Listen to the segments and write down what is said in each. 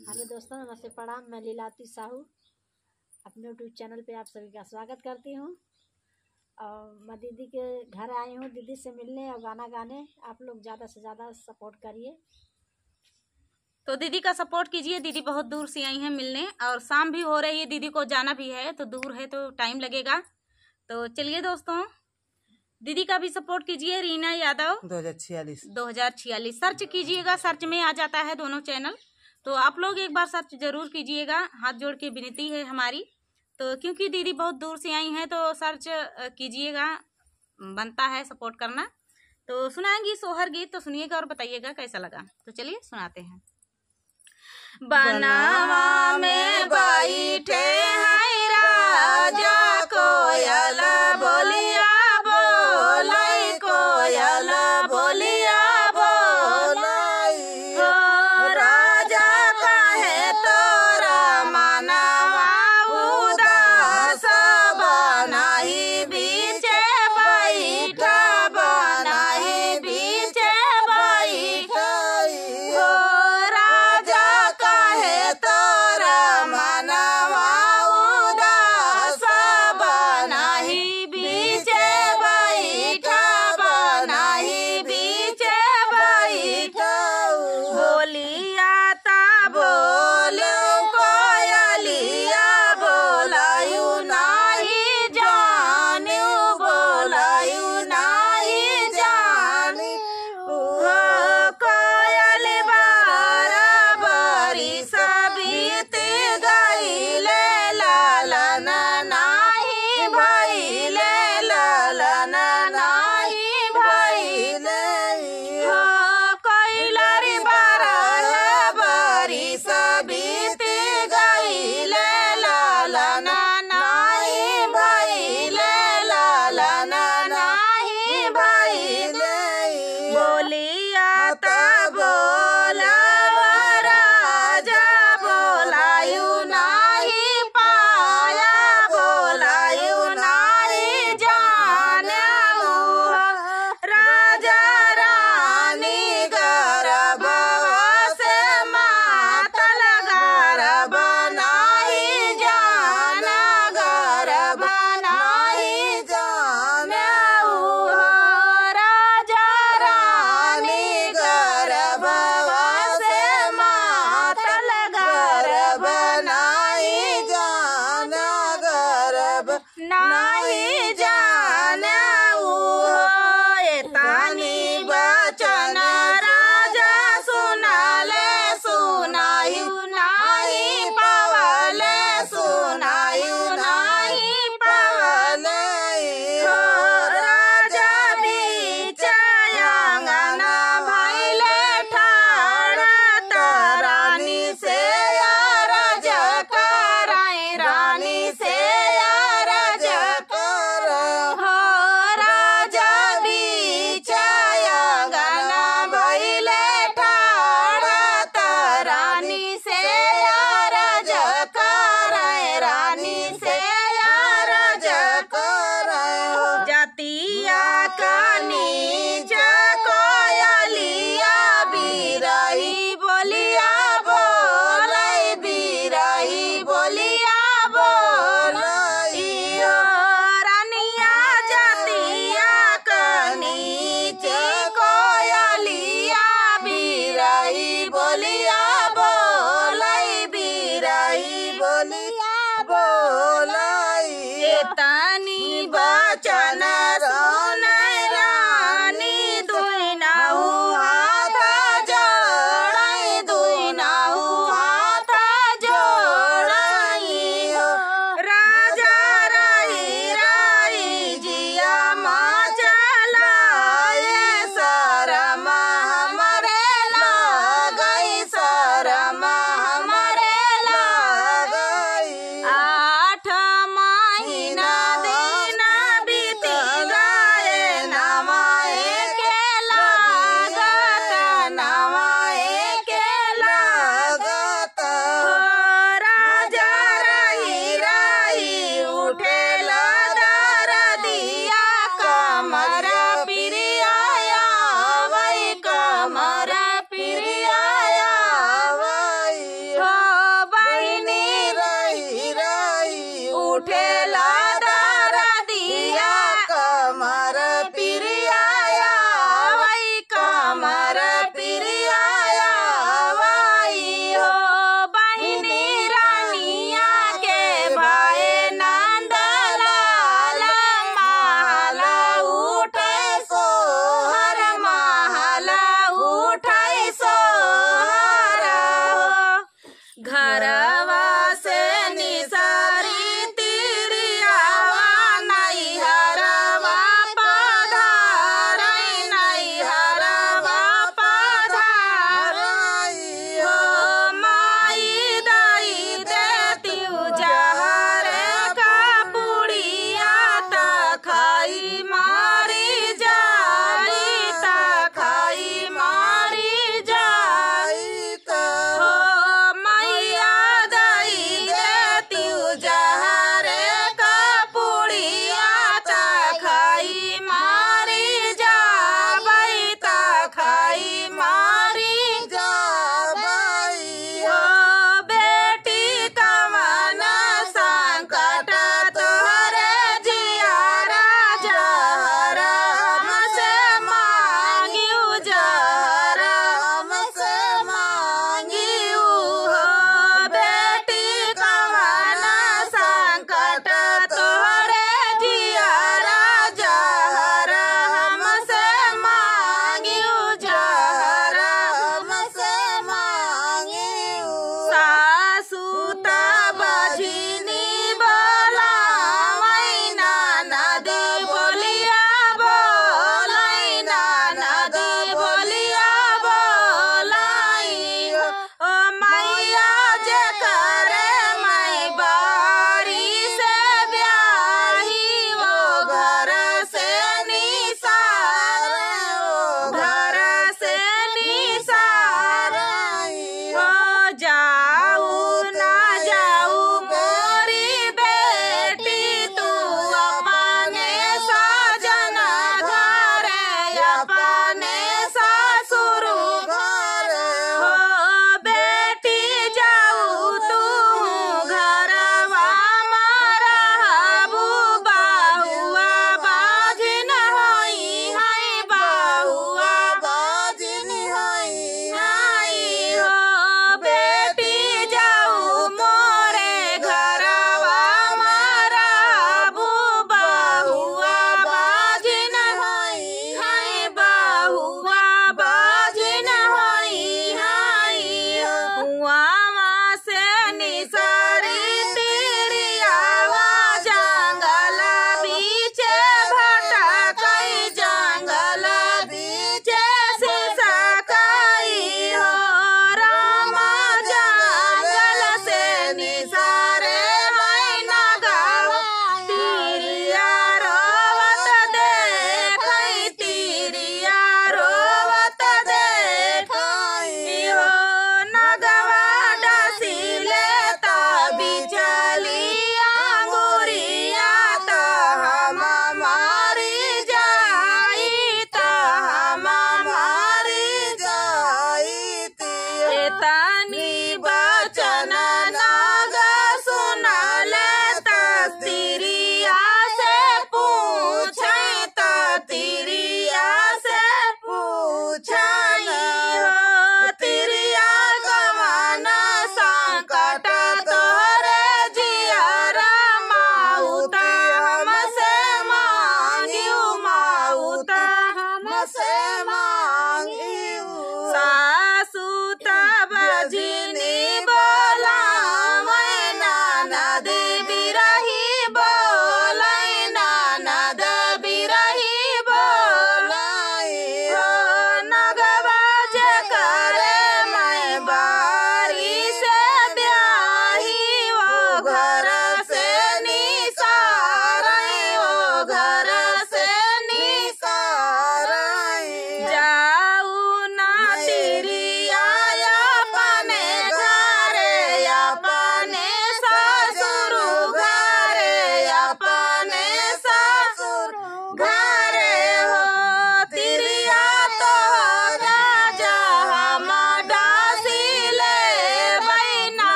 Hello दोस्तों, नमस्ते, प्रणाम। मैं लीलावती साहू अपने यूट्यूब चैनल पे आप सभी का स्वागत करती हूँ। और मैं दीदी के घर आई हूँ दीदी से मिलने और गाना गाने। आप लोग ज़्यादा से ज़्यादा सपोर्ट करिए। तो दीदी का सपोर्ट कीजिए। दीदी बहुत दूर से आई हैं मिलने और शाम भी हो रही है, दीदी को जाना भी है तो दूर है तो टाइम लगेगा। तो चलिए दोस्तों, दीदी का भी सपोर्ट कीजिए। रीना यादव 2046 सर्च कीजिएगा, सर्च में आ जाता है दोनों चैनल। तो आप लोग एक बार सर्च जरूर कीजिएगा, हाथ जोड़ के विनती है हमारी। तो क्योंकि दीदी बहुत दूर से आई हैं तो सर्च कीजिएगा, बनता है सपोर्ट करना। तो सुनाएंगी सोहर गीत, तो सुनिएगा और बताइएगा कैसा लगा। तो चलिए सुनाते हैं। बनावा में बैठे हैं राजा, कोयल बोलिया बोलाई, कोयल बोलिया बोलाई। हो राजा कहे तोरा मनवा उदास, बनाही बीचे बैठा, बनाही बीचे बैठा। हो राजा कहे तो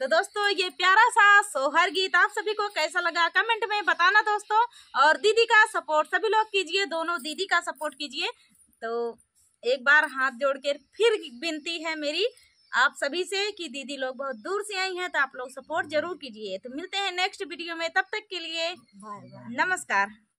तो दोस्तों ये प्यारा सा सोहर गीत आप सभी को कैसा लगा कमेंट में बताना दोस्तों। और दीदी का सपोर्ट सभी लोग कीजिए, दोनों दीदी का सपोर्ट कीजिए। तो एक बार हाथ जोड़ के फिर विनती है मेरी आप सभी से कि दीदी लोग बहुत दूर से आई हैं तो आप लोग सपोर्ट जरूर कीजिए। तो मिलते हैं नेक्स्ट वीडियो में, तब तक के लिए बाय बाय। नमस्कार।